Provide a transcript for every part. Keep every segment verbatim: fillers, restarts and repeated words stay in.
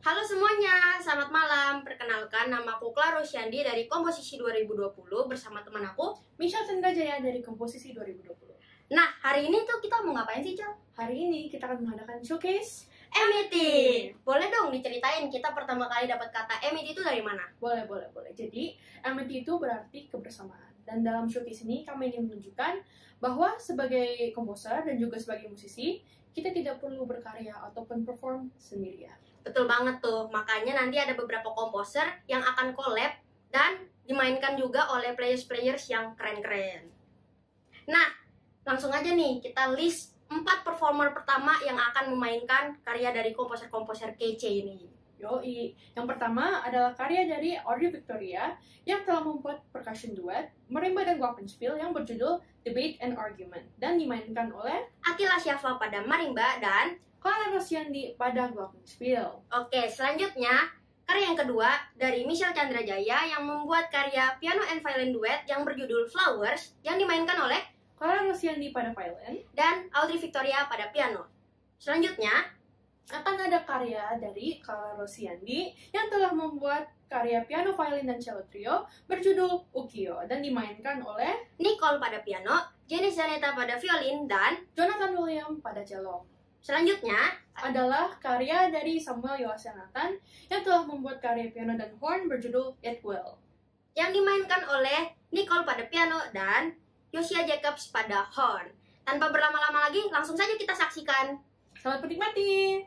Halo semuanya, selamat malam. Perkenalkan, nama aku Clara Rosyandi dari Komposisi dua ribu dua puluh bersama teman aku, Michelle Chandrajaya dari Komposisi dua ribu dua puluh. Nah, hari ini tuh kita mau ngapain sih, Cel? Hari ini kita akan mengadakan showcase M I T. Boleh dong diceritain kita pertama kali dapat kata M I T itu dari mana? Boleh, boleh, boleh. Jadi, M I T itu berarti kebersamaan. Dan dalam showcase ini kami ingin menunjukkan bahwa sebagai komposer dan juga sebagai musisi, kita tidak perlu berkarya ataupun perform sendirian. Betul banget tuh, makanya nanti ada beberapa komposer yang akan collab dan dimainkan juga oleh players-players yang keren-keren. Nah, langsung aja nih kita list empat performer pertama yang akan memainkan karya dari komposer-komposer kece ini. Yoi, yang pertama adalah karya dari Audrey Victoria yang telah membuat percussion duet marimba dan glockenspiel yang berjudul Debate and Argument dan dimainkan oleh Akila Syafa pada marimba dan Clara Rosyandi pada glockenspiel. Oke, selanjutnya karya yang kedua dari Michelle Chandrajaya yang membuat karya piano and violin duet yang berjudul Flowers yang dimainkan oleh Clara Rosyandi pada violin dan Audrey Victoria pada piano. Selanjutnya akan ada karya dari Clara Rosyandi yang telah membuat karya piano, violin, dan cello trio berjudul Ukiyo dan dimainkan oleh Nicole pada piano, Jenny Zanetta pada violin, dan Jonathan William pada cello. Selanjutnya adalah karya dari Samuel Yohasenatan yang telah membuat karya piano dan horn berjudul It Will yang dimainkan oleh Nicole pada piano dan Yosia Jacobs pada horn. Tanpa berlama-lama lagi, langsung saja kita saksikan. Selamat menikmati!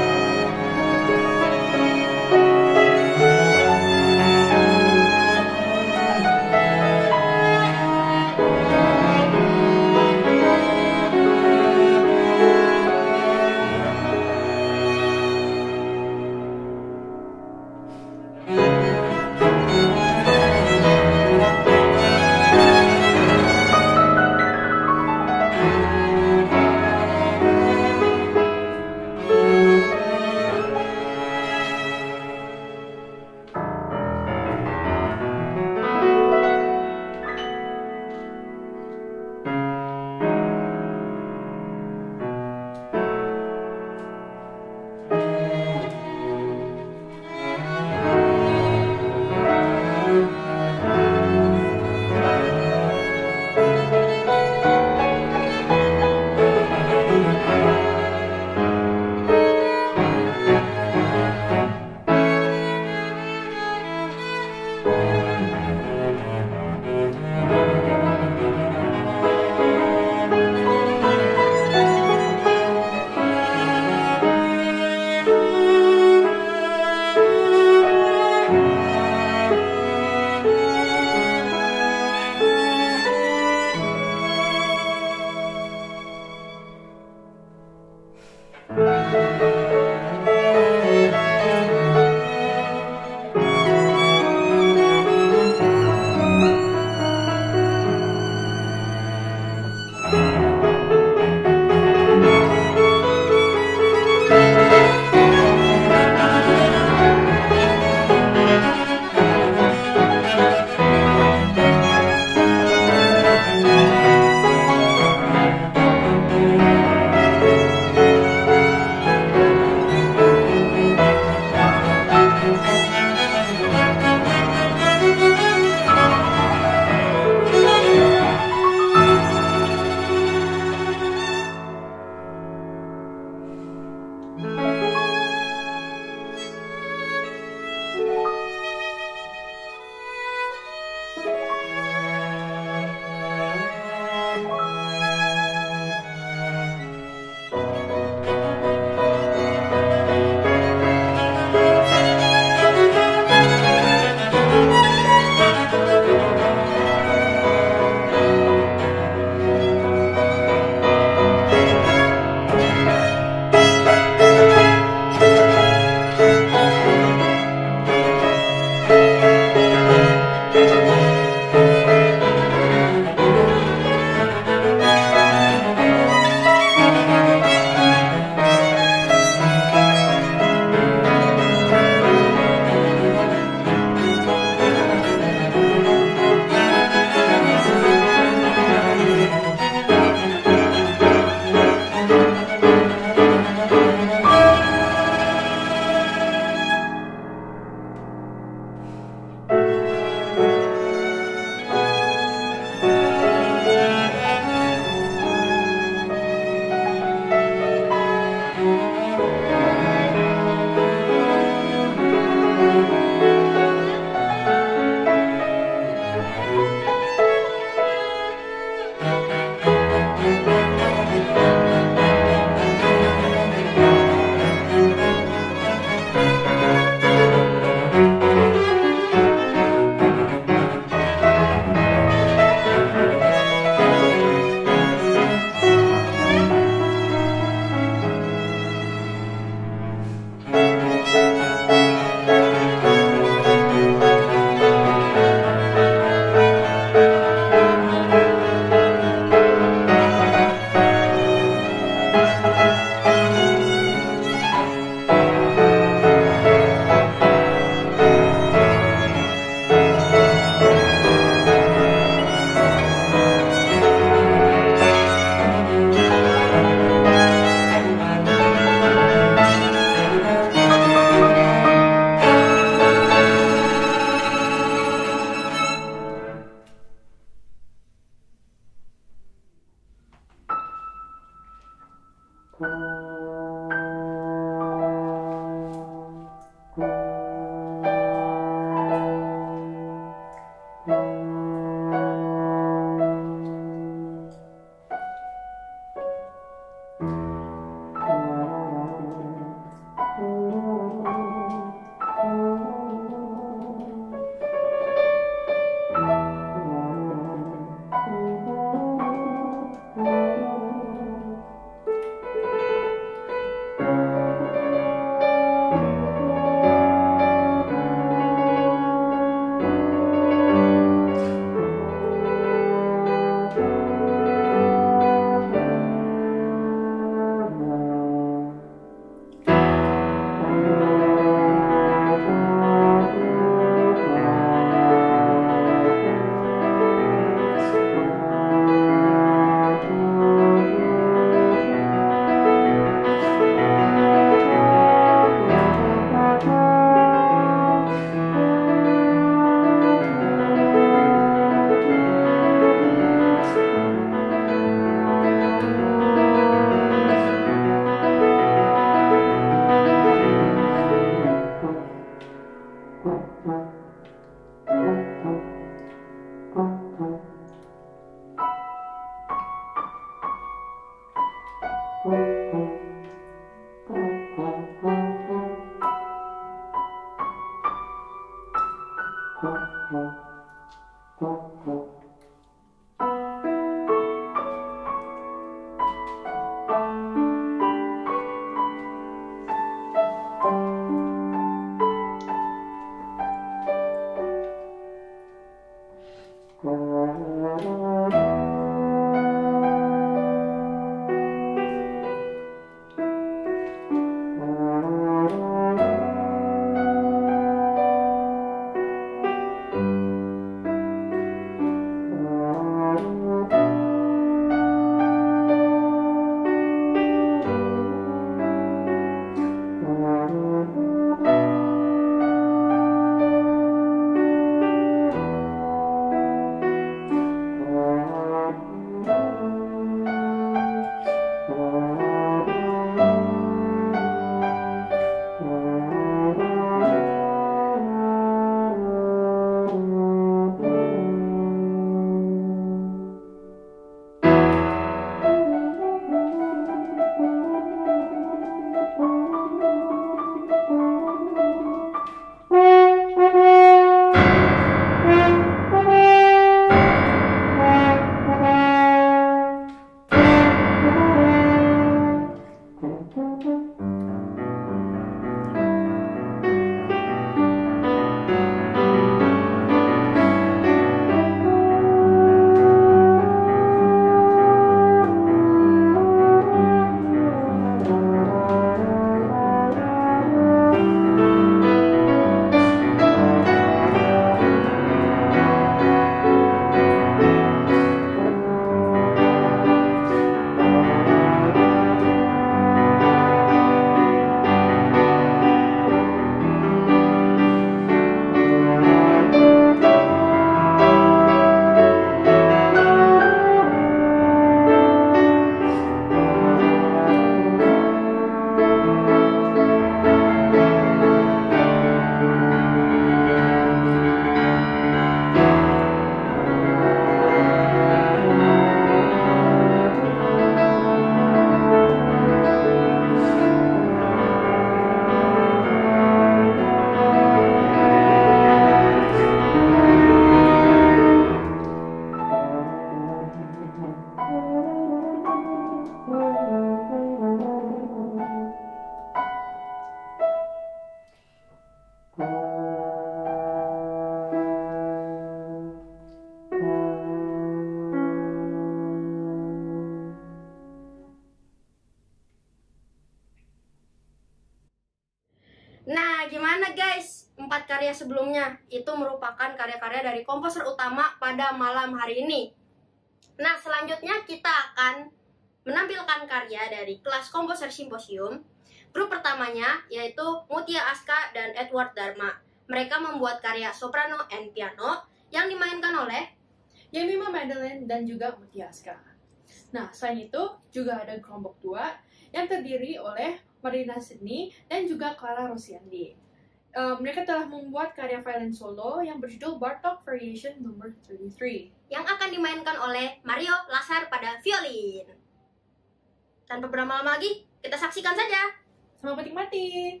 karya-karya sebelumnya. Itu merupakan karya-karya dari komposer utama pada malam hari ini. Nah, selanjutnya kita akan menampilkan karya dari kelas komposer simposium. Grup pertamanya yaitu Mutia Aska dan Edward Dharma. Mereka membuat karya soprano and piano yang dimainkan oleh Jemima Madeline dan juga Mutia Aska. Nah, selain itu juga ada kelompok dua yang terdiri oleh Marina Sydney dan juga Clara Rosiandi. Uh, mereka telah membuat karya violin solo yang berjudul Bartok Variation Number tiga puluh tiga yang akan dimainkan oleh Mario Lasar pada violin. Tanpa berlama-lama lagi, kita saksikan saja. Selamat menikmati.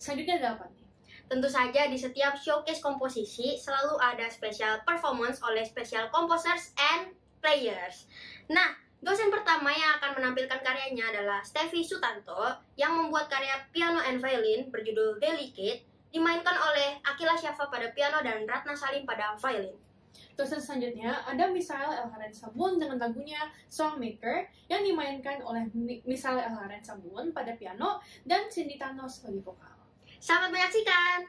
Selanjutnya ada apa nih? Tentu saja di setiap showcase komposisi selalu ada special performance oleh special composers and players. Nah, dosen pertama yang akan menampilkan karyanya adalah Steffi Sutanto yang membuat karya piano and violin berjudul Delicate, dimainkan oleh Akila Syafa pada piano dan Ratna Salim pada violin. Dosen selanjutnya ada Misael Elharen Samun dengan lagunya Songmaker yang dimainkan oleh Misael Elharen Samun pada piano dan Cindy Thanos sebagai vokal. Selamat menyaksikan!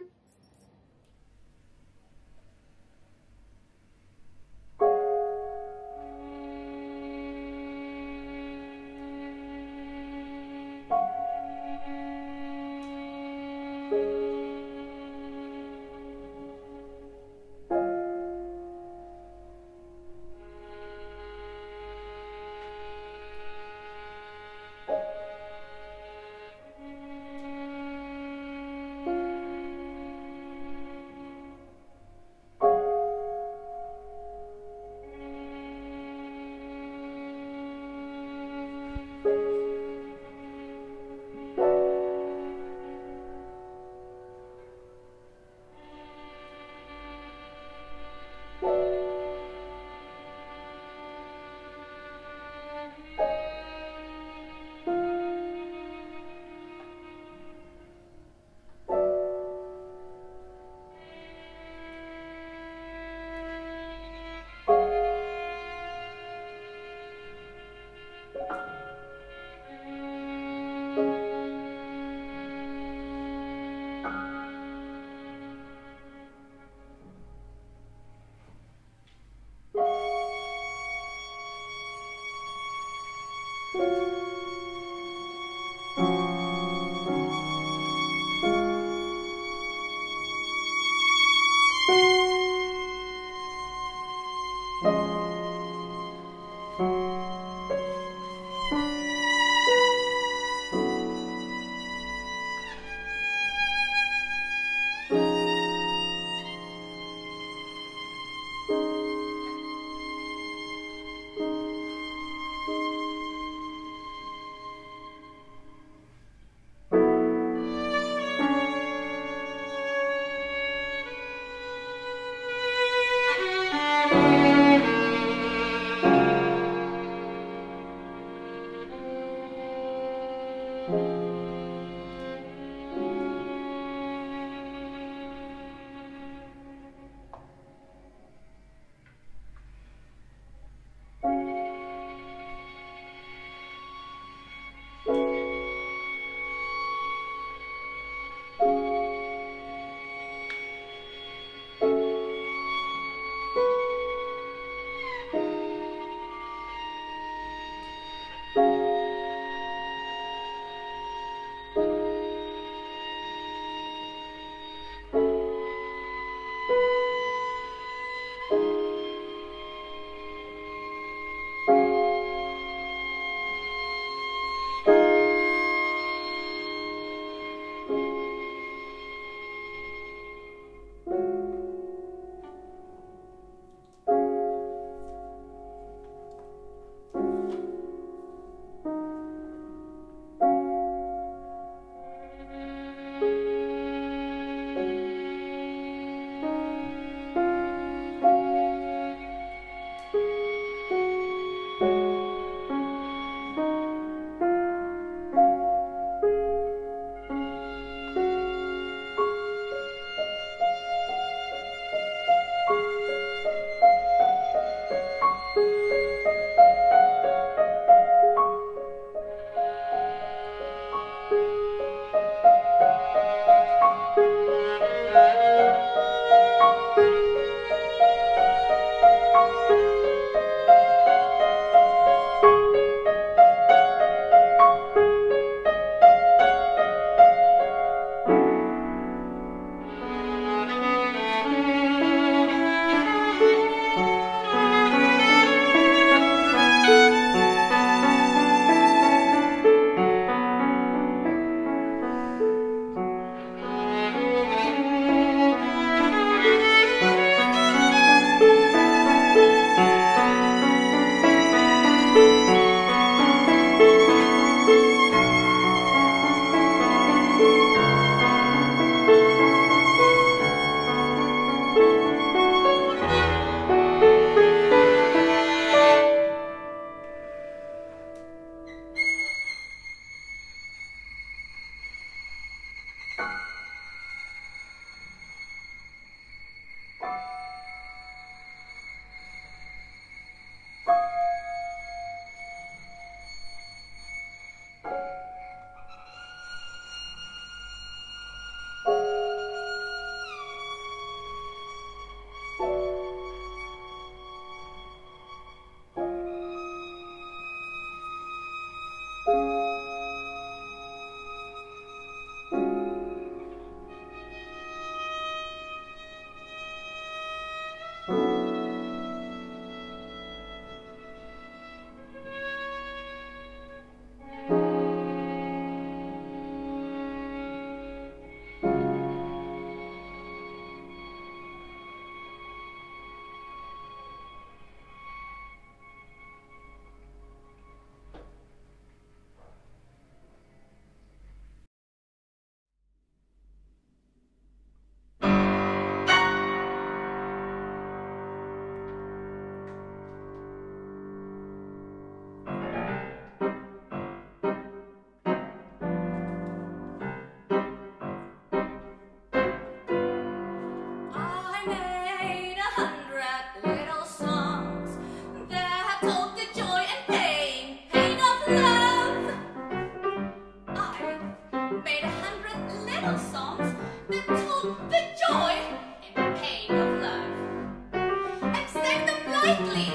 politely,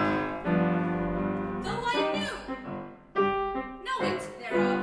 though I knew no it thereof.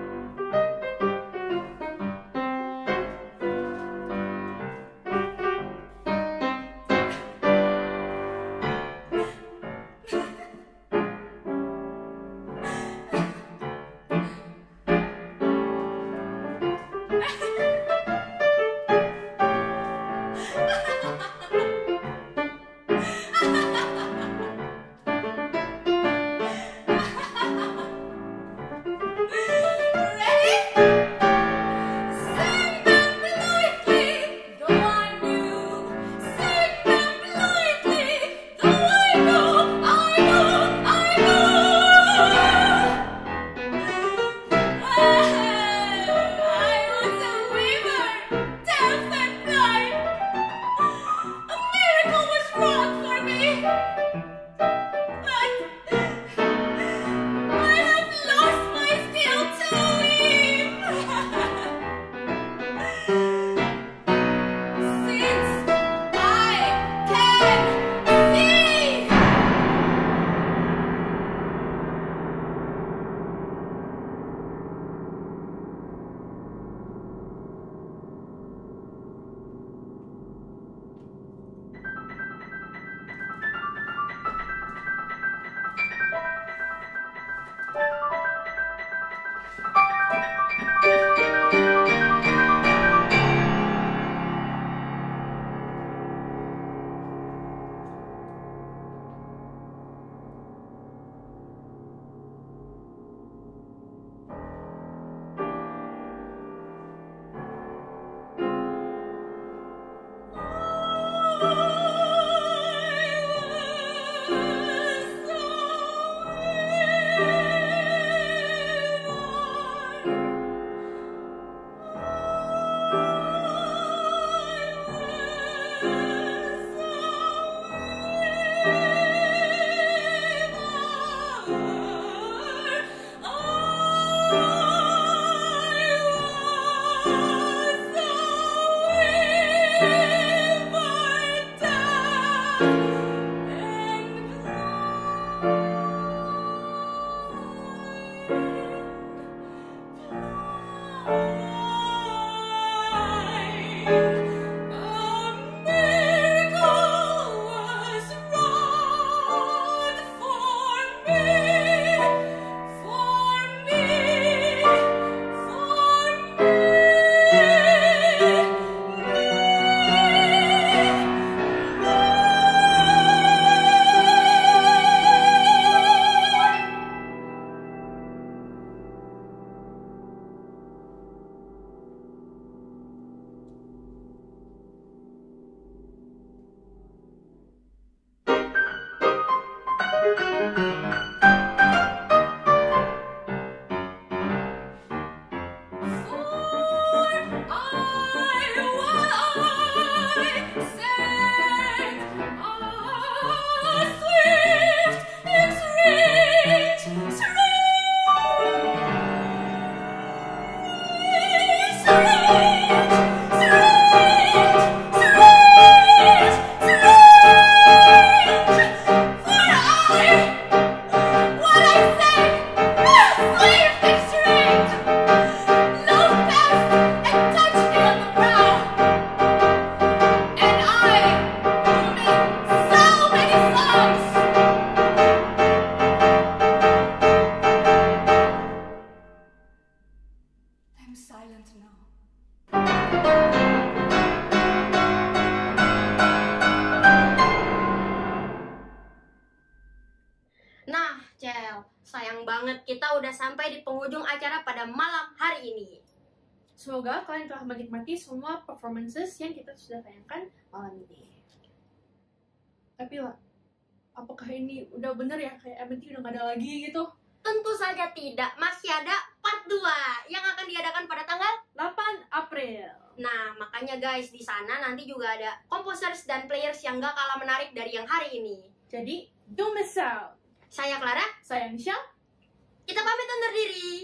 sayang banget kita udah sampai di penghujung acara pada malam hari ini. Semoga kalian telah menikmati semua performances yang kita sudah tayangkan malam ini. Tapi lah, apakah ini udah bener ya kayak M T udah gak ada lagi gitu? Tentu saja tidak, masih ada part dua yang akan diadakan pada tanggal delapan April. Nah, makanya guys, di sana nanti juga ada composers dan players yang gak kalah menarik dari yang hari ini. Jadi, don't miss out. Saya Clara, Saya Michelle. kita pamit undur diri.